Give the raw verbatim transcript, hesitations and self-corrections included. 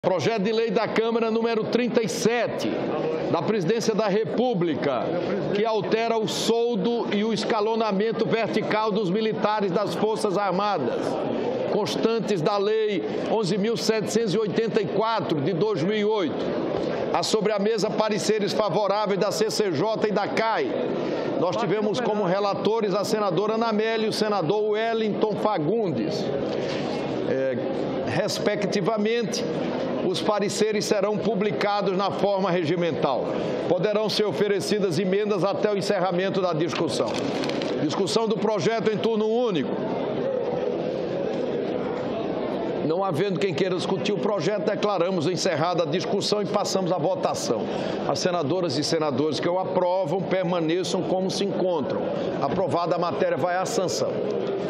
Projeto de lei da Câmara número trinta e sete, da Presidência da República, que altera o soldo e o escalonamento vertical dos militares das Forças Armadas, constantes da Lei onze mil setecentos e oitenta e quatro, de dois mil e oito. Há sobre a mesa pareceres favoráveis da C C J e da C A I. Nós tivemos como relatores a senadora Ana Amélia e o senador Wellington Fagundes. É, respectivamente, os pareceres serão publicados na forma regimental. Poderão ser oferecidas emendas até o encerramento da discussão. Discussão do projeto em turno único. Não havendo quem queira discutir o projeto, declaramos encerrada a discussão e passamos à votação. As senadoras e senadores que o aprovam permaneçam como se encontram. Aprovada a matéria, vai à sanção.